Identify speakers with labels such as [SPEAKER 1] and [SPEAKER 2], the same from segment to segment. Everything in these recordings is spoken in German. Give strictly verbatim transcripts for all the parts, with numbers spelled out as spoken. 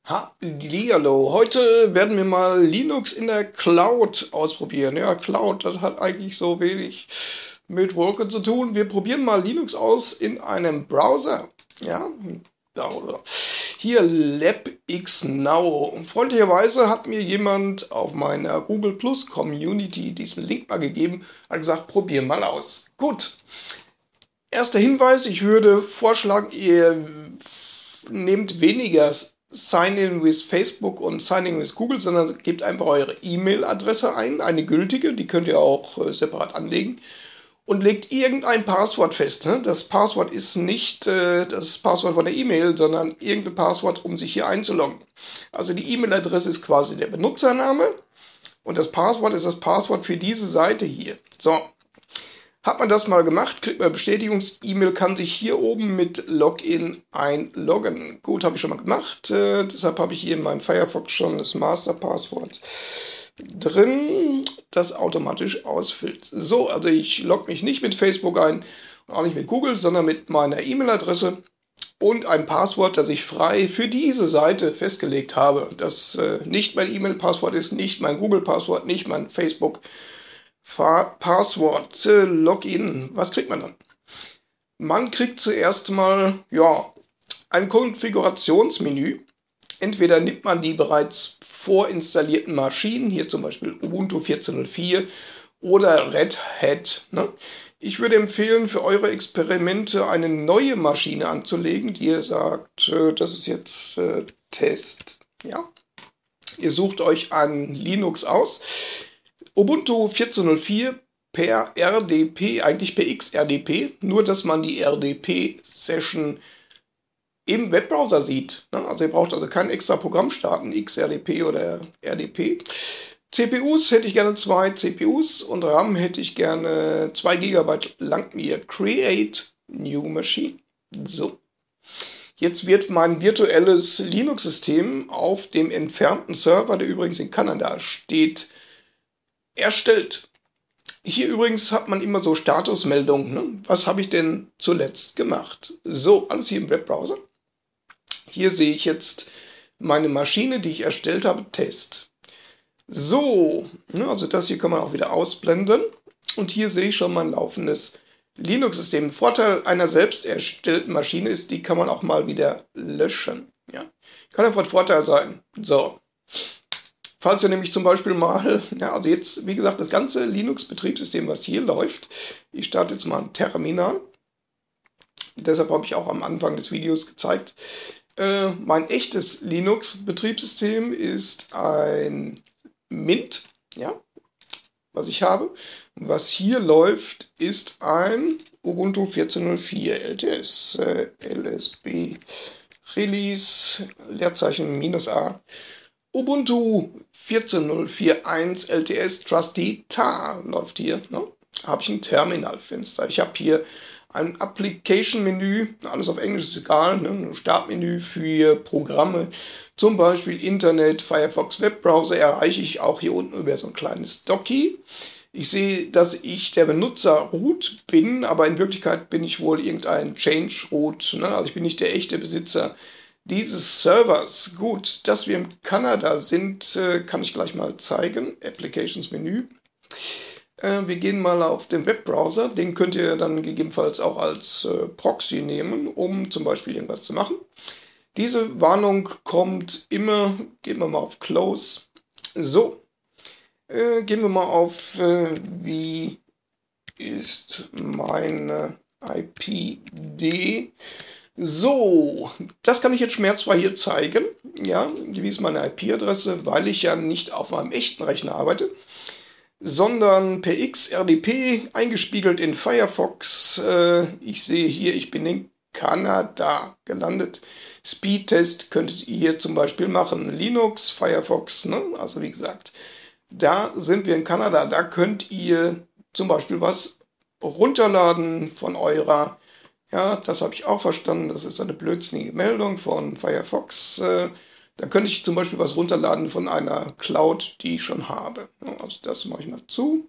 [SPEAKER 1] Hallihallo, heute werden wir mal Linux in der Cloud ausprobieren. Ja, Cloud, das hat eigentlich so wenig mit Wolken zu tun. Wir probieren mal Linux aus in einem Browser. Ja, da oder hier LabXNow. Freundlicherweise hat mir jemand auf meiner Google Plus Community diesen Link mal gegeben, hat gesagt, probier mal aus. Gut. Erster Hinweis, ich würde vorschlagen, ihr nehmt weniger Sign-in with Facebook und Sign-in with Google, sondern gebt einfach eure E-Mail-Adresse ein, eine gültige, die könnt ihr auch äh, separat anlegen und legt irgendein Passwort fest. Ne? Das Passwort ist nicht äh, das Passwort von der E-Mail, sondern irgendein Passwort, um sich hier einzuloggen. Also die E-Mail-Adresse ist quasi der Benutzername und das Passwort ist das Passwort für diese Seite hier. So. Hat man das mal gemacht, kriegt man Bestätigungs-E-Mail, kann sich hier oben mit Login einloggen. Gut, habe ich schon mal gemacht. Äh, deshalb habe ich hier in meinem Firefox schon das Masterpasswort drin, das automatisch ausfüllt. So, also ich logge mich nicht mit Facebook ein und auch nicht mit Google, sondern mit meiner E-Mail-Adresse und ein Passwort, das ich frei für diese Seite festgelegt habe. Das äh, nicht mein E-Mail-Passwort ist, nicht mein Google-Passwort, nicht mein Facebook Passwort, äh, Login. Was kriegt man dann? Man kriegt zuerst mal, ja, ein Konfigurationsmenü. Entweder nimmt man die bereits vorinstallierten Maschinen, hier zum Beispiel Ubuntu vierzehn Punkt null vier oder Red Hat. Ne? Ich würde empfehlen, für eure Experimente eine neue Maschine anzulegen, die ihr sagt, äh, das ist jetzt äh, Test. Ja? Ihr sucht euch ein Linux aus. Ubuntu vierzehn Punkt null vier per R D P, eigentlich per X R D P, nur dass man die R D P-Session im Webbrowser sieht. Also ihr braucht also kein extra Programm starten, X R D P oder R D P. C P Us hätte ich gerne zwei C P Us und RAM hätte ich gerne zwei Gigabyte lang mir. Create New Machine. So. Jetzt wird mein virtuelles Linux-System auf dem entfernten Server, der übrigens in Kanada steht, erstellt. Hier übrigens hat man immer so Statusmeldungen. Ne? Was habe ich denn zuletzt gemacht? So, alles hier im Webbrowser. Hier sehe ich jetzt meine Maschine, die ich erstellt habe, Test. So, ne, also das hier kann man auch wieder ausblenden. Und hier sehe ich schon mein laufendes Linux-System. Vorteil einer selbst erstellten Maschine ist, die kann man auch mal wieder löschen. Ja? Kann einfach ein Vorteil sein. So. Falls ihr nämlich zum Beispiel mal, ja, also jetzt, wie gesagt, das ganze Linux-Betriebssystem, was hier läuft, ich starte jetzt mal ein Terminal, deshalb habe ich auch am Anfang des Videos gezeigt, äh, mein echtes Linux-Betriebssystem ist ein Mint, ja, was ich habe. Was hier läuft, ist ein Ubuntu vierzehn Punkt null vier L T S, äh, L S B Release, Leerzeichen minus A, Ubuntu vierzehn Punkt null vier Punkt eins L T S Trusty Tar läuft hier. Ne? Habe ich ein Terminalfenster. Ich habe hier ein Application-Menü, alles auf Englisch ist egal, ne? Ein Startmenü für Programme, zum Beispiel Internet, Firefox Webbrowser erreiche ich auch hier unten über so ein kleines Docky. Ich sehe, dass ich der Benutzer Root bin, aber in Wirklichkeit bin ich wohl irgendein Change Root. Ne? Also ich bin nicht der echte Besitzer dieses Servers. Gut, dass wir in Kanada sind, kann ich gleich mal zeigen. Applications Menü. Wir gehen mal auf den Webbrowser. Den könnt ihr dann gegebenenfalls auch als Proxy nehmen, um zum Beispiel irgendwas zu machen. Diese Warnung kommt immer, gehen wir mal auf Close. So, gehen wir mal auf, wie ist meine I P D. So, das kann ich jetzt schmerzfrei hier zeigen. Ja, wie ist meine I P-Adresse, weil ich ja nicht auf meinem echten Rechner arbeite, sondern per X R D P eingespiegelt in Firefox. Äh, ich sehe hier, ich bin in Kanada gelandet. Speedtest könntet ihr hier zum Beispiel machen. Linux, Firefox, ne? Also wie gesagt, da sind wir in Kanada. Da könnt ihr zum Beispiel was runterladen von eurer. Ja, das habe ich auch verstanden. Das ist eine blödsinnige Meldung von Firefox. Da könnte ich zum Beispiel was runterladen von einer Cloud, die ich schon habe. Also das mache ich mal zu.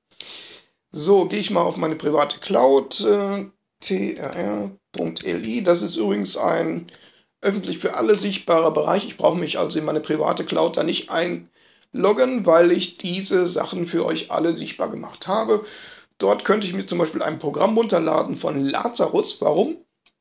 [SPEAKER 1] So, gehe ich mal auf meine private Cloud. T R R Punkt L I. Das ist übrigens ein öffentlich für alle sichtbarer Bereich. Ich brauche mich also in meine private Cloud da nicht einloggen, weil ich diese Sachen für euch alle sichtbar gemacht habe. Dort könnte ich mir zum Beispiel ein Programm runterladen von Lazarus. Warum?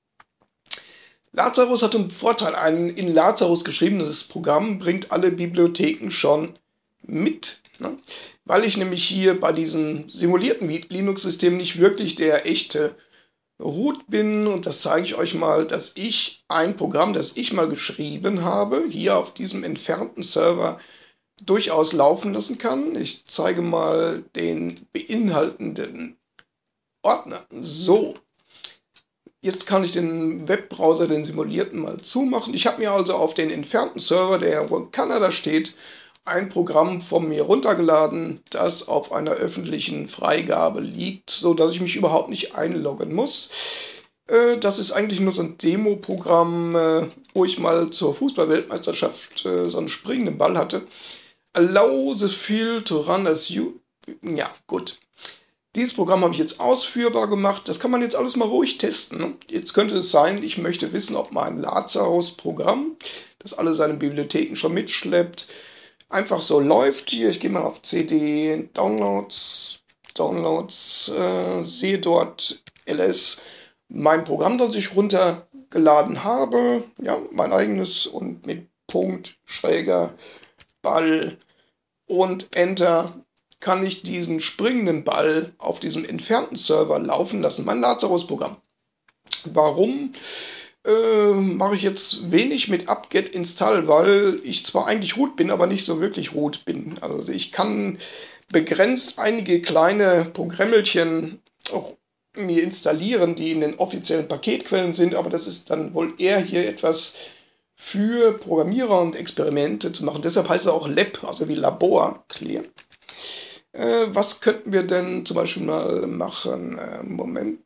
[SPEAKER 1] Lazarus hat einen Vorteil. Ein in Lazarus geschriebenes Programm bringt alle Bibliotheken schon mit. Ne? Weil ich nämlich hier bei diesem simulierten Linux-System nicht wirklich der echte Root bin. Und das zeige ich euch mal, dass ich ein Programm, das ich mal geschrieben habe, hier auf diesem entfernten Server durchaus laufen lassen kann. Ich zeige mal den beinhaltenden Ordner. So, jetzt kann ich den Webbrowser, den simulierten, mal zumachen. Ich habe mir also auf den entfernten Server, der irgendwo in Kanada steht, ein Programm von mir runtergeladen, das auf einer öffentlichen Freigabe liegt, so dass ich mich überhaupt nicht einloggen muss. Äh, das ist eigentlich nur so ein Demo-Programm, äh, wo ich mal zur Fußball-Weltmeisterschaft äh, so einen springenden Ball hatte. Allow the field to run as you... Ja, gut. Dieses Programm habe ich jetzt ausführbar gemacht. Das kann man jetzt alles mal ruhig testen. Ne? Jetzt könnte es sein, ich möchte wissen, ob mein Lazarus-Programm, das alle seine Bibliotheken schon mitschleppt, einfach so läuft. Hier, ich gehe mal auf C D, Downloads, Downloads, äh, sehe dort L S, mein Programm, das ich runtergeladen habe. Ja, mein eigenes und mit Punkt, Schräger, Ball und Enter kann ich diesen springenden Ball auf diesem entfernten Server laufen lassen. Mein Lazarus-Programm. Warum äh, mache ich jetzt wenig mit apt-get install? Weil ich zwar eigentlich root bin, aber nicht so wirklich root bin. Also ich kann begrenzt einige kleine Programmelchen auch mir installieren, die in den offiziellen Paketquellen sind, aber das ist dann wohl eher hier etwas für Programmierer und Experimente zu machen. Deshalb heißt es auch Lab, also wie Labor, clear. Äh, was könnten wir denn zum Beispiel mal machen? Äh, Moment,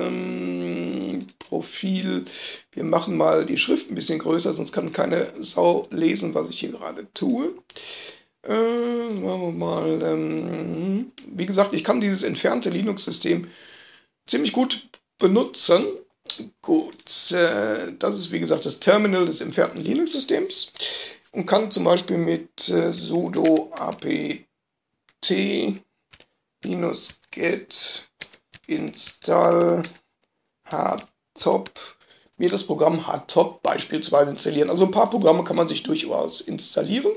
[SPEAKER 1] ähm, Profil. Wir machen mal die Schrift ein bisschen größer, sonst kann keine Sau lesen, was ich hier gerade tue. Äh, machen wir mal, ähm, wie gesagt, ich kann dieses entfernte Linux-System ziemlich gut benutzen. Gut, äh, das ist wie gesagt das Terminal des entfernten Linux-Systems und kann zum Beispiel mit äh, sudo apt get install hardtop mir das Programm hardtop beispielsweise installieren. Also ein paar Programme kann man sich durchaus installieren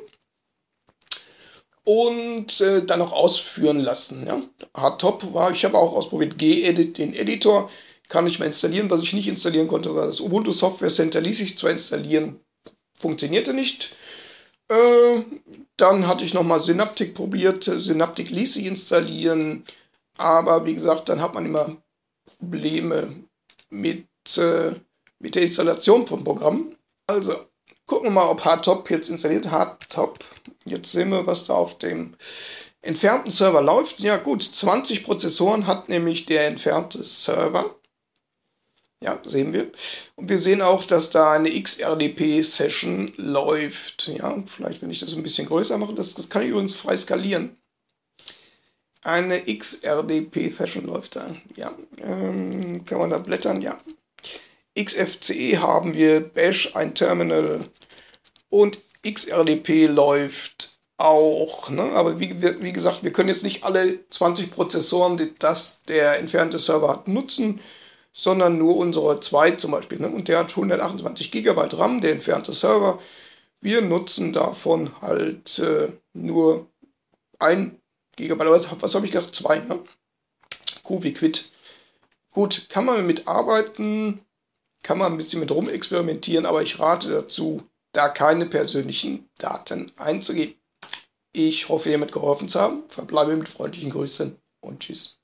[SPEAKER 1] und äh, dann auch ausführen lassen. Ja? Hardtop war, ich habe auch ausprobiert, gedit, den Editor, kann ich mal installieren. Was ich nicht installieren konnte, war das Ubuntu Software Center, ließ sich zwar installieren, funktionierte nicht. Äh, dann hatte ich nochmal Synaptic probiert, Synaptic ließ sich installieren, aber wie gesagt, dann hat man immer Probleme mit, äh, mit der Installation von Programmen. Also, gucken wir mal, ob Hardtop jetzt installiert. Hardtop, jetzt sehen wir, was da auf dem entfernten Server läuft. Ja gut, zwanzig Prozessoren hat nämlich der entfernte Server. Ja, sehen wir. Und wir sehen auch, dass da eine X R D P-Session läuft. Ja, vielleicht, wenn ich das ein bisschen größer mache, das, das kann ich übrigens frei skalieren. Eine X R D P-Session läuft da. Ja, ähm, kann man da blättern? Ja. X F C E haben wir, Bash, ein Terminal und X R D P läuft auch. Ne? Aber wie, wie gesagt, wir können jetzt nicht alle zwanzig Prozessoren, die das der entfernte Server hat, nutzen, sondern nur unsere zwei zum Beispiel. Ne? Und der hat hundertachtundzwanzig Gigabyte RAM, der entfernte Server. Wir nutzen davon halt äh, nur ein Gigabyte. Aber was habe ich gedacht? Zwei. Ne? Kubiquit. Gut, kann man mit arbeiten, kann man ein bisschen mit rumexperimentieren, aber ich rate dazu, da keine persönlichen Daten einzugeben. Ich hoffe, ihr mitgeholfen zu haben. Verbleibe mit freundlichen Grüßen und tschüss.